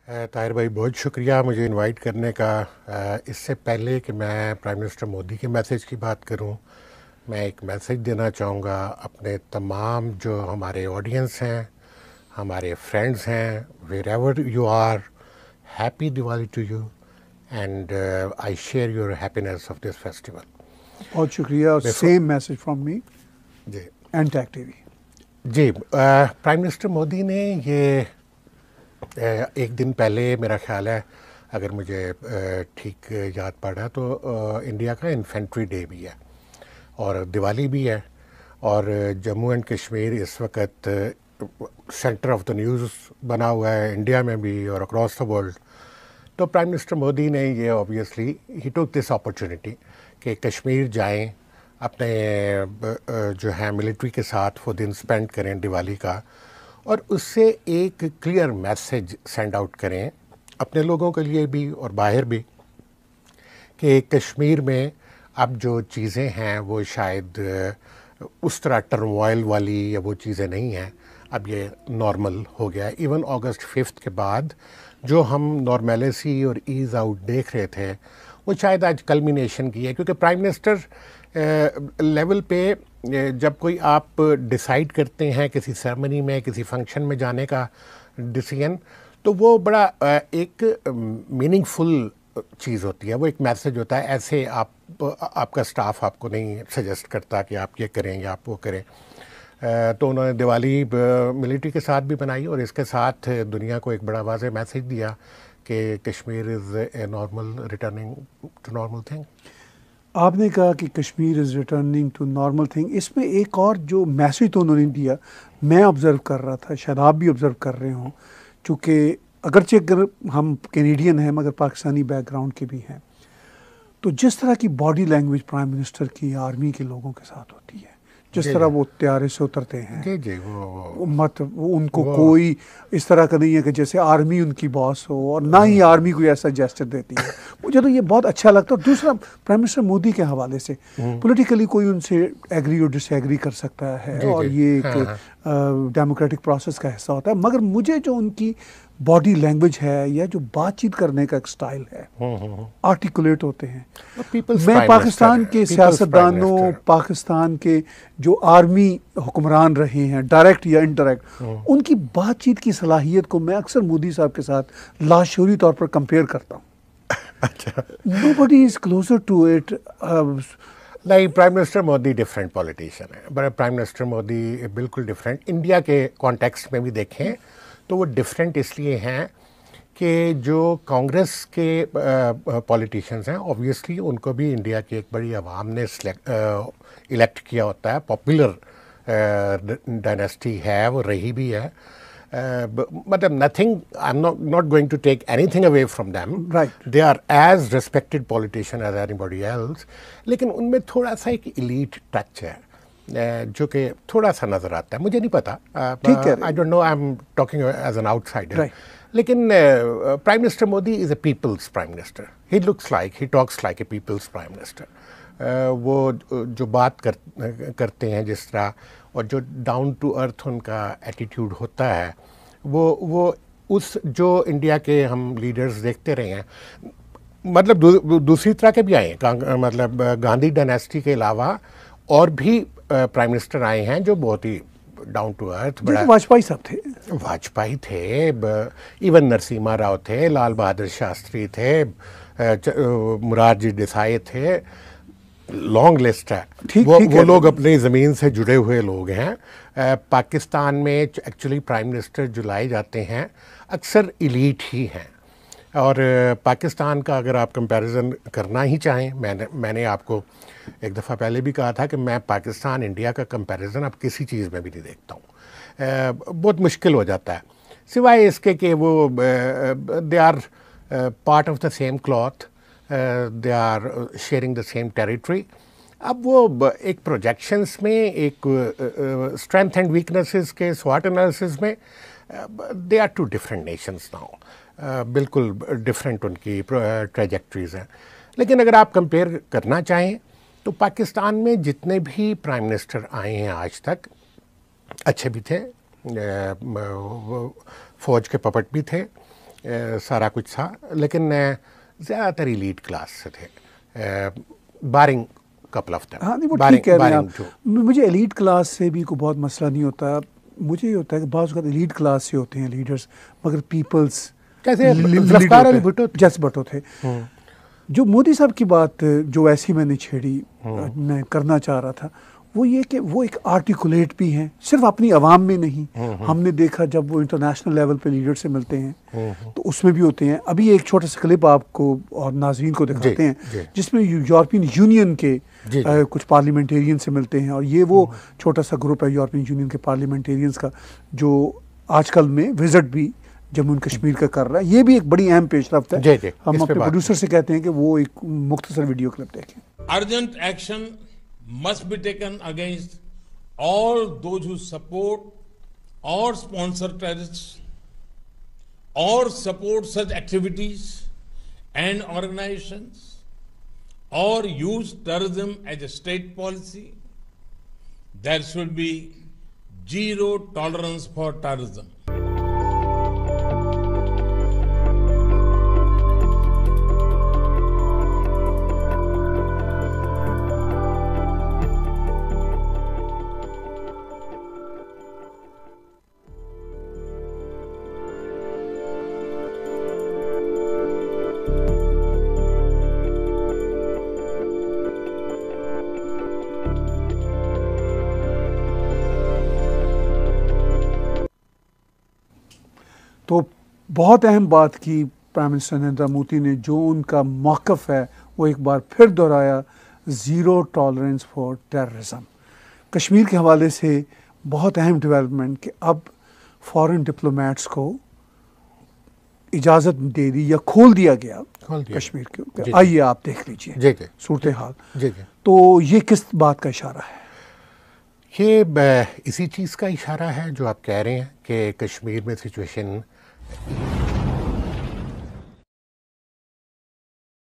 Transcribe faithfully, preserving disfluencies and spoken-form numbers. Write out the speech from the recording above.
طاہر بھائی بہت شکریہ مجھے انوائٹ کرنے کا. اس سے پہلے کہ میں پرائم منسٹر مودی کے میسیج کی بات کروں، میں ایک میسیج دینا چاہوں گا اپنے تمام جو ہمارے آڈینس ہیں، ہمارے فرینڈز ہیں، wherever you are. Happy Diwali to you and I share your happiness of this festival. بہت شکریہ. اور سیم میسیج فرام می جی اینڈ ٹیک ٹی وی. جی پرائم منسٹر مودی نے یہ ایک دن پہلے، میرا خیال ہے اگر مجھے ٹھیک یاد پڑا تو انڈیا کا انفینٹری ڈے بھی ہے اور دیوالی بھی ہے، اور جموں اینڈ کشمیر اس وقت سینٹر آف دا نیوز بنا ہوا ہے انڈیا میں بھی اور اکراس دا ورلڈ. تو پرائم منسٹر مودی نے یہ اوبیسلی ہی ٹوک دس اپرچونیٹی کہ کشمیر جائیں، اپنے جو ہے ملٹری کے ساتھ وہ دن اسپینڈ کریں دیوالی کا، اور اس سے ایک کلیئر میسیج سینڈ آؤٹ کریں اپنے لوگوں کے لیے بھی اور باہر بھی کہ کشمیر میں اب جو چیزیں ہیں وہ شاید اس طرح ٹرموائل والی یا وہ چیزیں نہیں ہیں، اب یہ نارمل ہو گیا. ایون اگست ففتھ کے بعد جو ہم نارمیلیسی اور ایز آؤٹ دیکھ رہے تھے وہ شاید آج کلمینیشن کی ہے، کیونکہ پرائم منسٹر لیول پہ جب کوئی آپ ڈیسائیڈ کرتے ہیں کسی سیرمنی میں، کسی فنکشن میں جانے کا ڈیسیژن، تو وہ بڑا ایک میننگ فل چیز ہوتی ہے، وہ ایک میسیج ہوتا ہے. ایسے آپ آپ کا سٹاف آپ کو نہیں سجیسٹ کرتا کہ آپ یہ کریں یا آپ وہ کریں. تو انہوں نے دیوالی ملٹری کے ساتھ بھی بنائی اور اس کے ساتھ دنیا کو ایک بڑا واضح میسیج دیا کہ Kashmir is a normal returning to normal thing. آپ نے کہا کہ Kashmir is returning to normal thing. اس میں ایک اور جو میسیج تو انہوں نے دیا، میں آبزرو کر رہا تھا، شاید آپ بھی آبزرو کر رہے ہوں، چونکہ اگرچہ اگر ہم کینیڈین ہیں مگر پاکستانی بیک گراؤنڈ کے بھی ہیں، تو جس طرح کی باڈی لینگویج پرائم منسٹر کی آرمی کے لوگوں کے ساتھ ہوتی ہے، جس طرح وہ طیارے سے اترتے ہیں، جی جی وہ مت وہ ان کو کوئی اس طرح کا نہیں ہے کہ جیسے آرمی ان کی باس ہو، اور نہ ہی آرمی کوئی ایسا جیسچر دیتی ہے. مجھے تو یہ بہت اچھا لگتا ہے. اور دوسرا پرائم منسٹر مودی کے حوالے سے پولیٹیکلی کوئی ان سے ایگری اور ڈس ایگری کر سکتا ہے، اور یہ ایک ڈیموکریٹک پروسیس کا حصہ ہوتا ہے، مگر مجھے جو ان کی باڈی لینگویج ہے یا جو بات چیت کرنے کا ایک سٹائل ہے، آرٹیکولیٹ ہوتے ہیں. میں پاکستان کے سیاستدانوں، پاکستان کے جو آرمی حکمران رہے ہیں ڈائریکٹ یا انڈائریکٹ، ان کی بات چیت کی صلاحیت کو میں اکثر مودی صاحب کے ساتھ لاشعوری طور پر کمپیئر کرتا ہوں. Nobody is closer to it. نہیں، prime minister Modi different politician ہے. بڑا پرائم منسٹر مودی بالکل ڈفرینٹ. انڈیا کے کانٹیکسٹ میں بھی دیکھیں تو وہ ڈفرینٹ اس لیے ہیں کہ جو کانگریس کے پولیٹیشینز ہیں اوبویسلی ان کو بھی انڈیا کی ایک بڑی عوام نے الیکٹ کیا ہوتا ہے، پاپولر ڈائنیسٹی ہے، وہ رہی بھی ہے. مطلب nothing, I'm not going to take anything away from them, they are as respected politician as anybody else. لیکن ان میں تھوڑا سا ایک ایلیٹ ٹچ ہے جو کہ تھوڑا سا نظر آتا ہے. مجھے نہیں پتا، I don't know, I'm talking as an outsider. لیکن prime minister Modi is a people's prime minister. He looks like, he talks like a people's prime minister. وہ جو بات کرتے ہیں جس طرح، اور جو ڈاؤن ٹو ارتھ ان کا ایٹیٹیوڈ ہوتا ہے، وہ وہ اس جو انڈیا کے ہم لیڈرز دیکھتے رہے ہیں، مطلب دوسری طرح کے بھی آئے ہیں، مطلب گاندھی ڈائنیسٹی کے علاوہ اور بھی پرائم منسٹر آئے ہیں جو بہت ہی ڈاؤن ٹو ارتھ. واجپئی صاحب تھے، واجپئی تھے، ایون نرسیما راؤ تھے، لال بہادر شاستری تھے، مرارجی دیسائی تھے، لانگ لسٹ ہے. وہ وہ لوگ اپنی زمین سے جڑے ہوئے لوگ ہیں. پاکستان میں ایکچولی پرائم منسٹر جو لائے جاتے ہیں اکثر ایلیٹ ہی ہیں. اور پاکستان کا اگر آپ کمپیریزن کرنا ہی چاہیں، میں نے میں نے آپ کو ایک دفعہ پہلے بھی کہا تھا کہ میں پاکستان انڈیا کا کمپیریزن اب کسی چیز میں بھی نہیں دیکھتا ہوں. بہت مشکل ہو جاتا ہے، سوائے اس کے کہ وہ they are part of the same cloth, they are sharing the same territory. اب وہ ایک پروجیکشنس میں، ایک اسٹرینتھ اینڈ ویکنیسز کے سواٹ انالیسز میں، they are two different nations now. بالکل ڈفرینٹ ان کی ٹریجیکٹریز ہیں. لیکن اگر آپ کمپیئر کرنا چاہیں تو پاکستان میں جتنے بھی پرائم منسٹر آئے ہیں آج تک اچھے بھی تھے، فوج کے پپٹ بھی تھے، سارا کچھ تھا، لیکن زیادہ تر ایلیٹ کلاس سے تھے، بارنگ کپل آف دم. ہاں نہیں وہ ٹھیک کہہ رہے ہیں آپ. مجھے ایلیٹ کلاس سے بھی کوئی بہت مسئلہ نہیں ہوتا. مجھے یہ ہوتا ہے کہ بعض اوقات ایلیٹ کلاس سے ہوتے ہیں لیڈرز، مگر پیپلس جیسے ذوالفقار علی بھٹو جیسے بھٹو تھے. جو مودی صاحب کی بات جو ایسی میں نے چھیڑی میں کرنا چاہ رہا تھا وہ یہ کہ وہ ایک آرٹیکولیٹ بھی ہیں، صرف اپنی عوام میں نہیں. ہم نے دیکھا جب وہ انٹرنیشنل لیول پہ لیڈر سے ملتے ہیں تو اس میں بھی ہوتے ہیں. ابھی ایک چھوٹا سا کلپ آپ کو اور ناظرین کو دکھاتے ہیں جس میں یورپین یونین کے کچھ پارلیمنٹیرین سے ملتے ہیں، اور یہ وہ چھوٹا سا گروپ ہے یورپین یونین کے پارلیمنٹیرینز کا جو آج کل میں وزٹ بھی جموں اینڈ کشمیر کا کر رہا ہے. یہ بھی ایک بڑی اہم پیش رفت ہے. ہم اپنے پروڈیوسر سے کہتے ہیں کہ وہ ایک مختصر ویڈیو کلپ دیکھیں. Urgent action must be taken against all those who support or sponsor terrorists or support such activities and organizations or use terrorism as a state policy. There should be zero tolerance for terrorism. تو بہت اہم بات کی prime minister Narendra Modi نے، جو ان کا موقف ہے وہ ایک بار پھر دہرایا، zero tolerance for terrorism. Kashmir کے حوالے سے بہت اہم ڈیولپمنٹ کہ اب فارن ڈپلومیٹس کو اجازت دے دی یا کھول دیا گیا کشمیر کے. آئیے آپ دیکھ لیجئے صورتحال. تو یہ کس بات کا اشارہ ہے؟ یہ اسی چیز کا اشارہ ہے جو آپ کہہ رہے ہیں کہ کشمیر میں سچویشن